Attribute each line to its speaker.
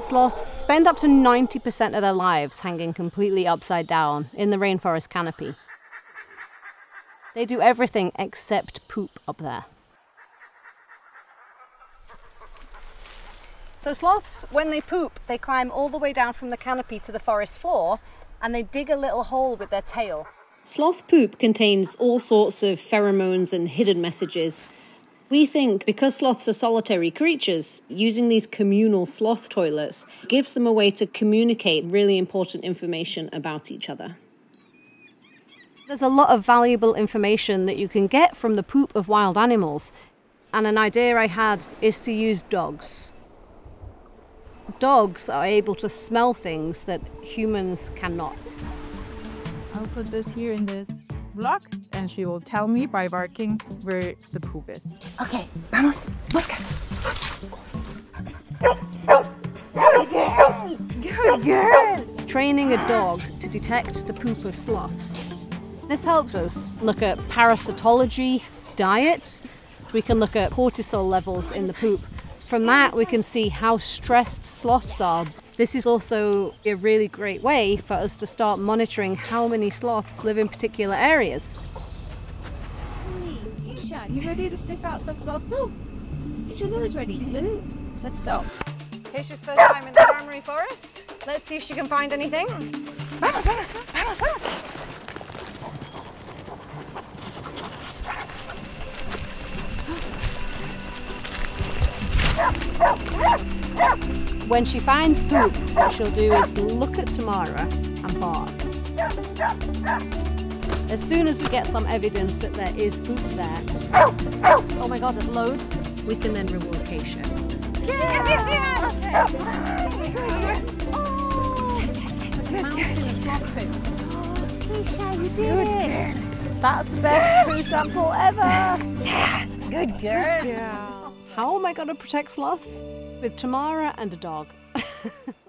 Speaker 1: Sloths spend up to 90% of their lives hanging completely upside down in the rainforest canopy. They do everything except poop up there. So sloths, when they poop, they climb all the way down from the canopy to the forest floor and they dig a little hole with their tail. Sloth poop contains all sorts of pheromones and hidden messages. We think because sloths are solitary creatures, using these communal sloth toilets gives them a way to communicate really important information about each other. There's a lot of valuable information that you can get from the poop of wild animals, and an idea I had is to use dogs. Dogs are able to smell things that humans cannot.
Speaker 2: I'll put this here in this block and she will tell me by barking where the poop is.
Speaker 3: Okay, vamos, busca.
Speaker 2: Good girl!
Speaker 1: Training a dog to detect the poop of sloths. This helps us look at parasitology, diet. We can look at cortisol levels in the poop. From that, we can see how stressed sloths are. This is also a really great way for us to start monitoring how many sloths live in particular areas.
Speaker 3: Hey, Keysha, you ready to sniff out some sloth poop? Is your nose ready? Let's go.
Speaker 1: Keysha's first time in the primary forest. Let's see if she can find anything.
Speaker 3: Vamos, vamos, vamos, vamos.
Speaker 1: When she finds poop, what she'll do is look at Tamara and bark. As soon as we get some evidence that there is poop there, oh my god, there's loads, we can then reward Keysha.
Speaker 3: Yeah!
Speaker 1: Mountain of sloth poop.
Speaker 3: Keysha, you did it!
Speaker 1: That's the best poo sample ever!
Speaker 3: Yeah! Good girl!
Speaker 1: How am I going to protect sloths? With Tamara and a dog.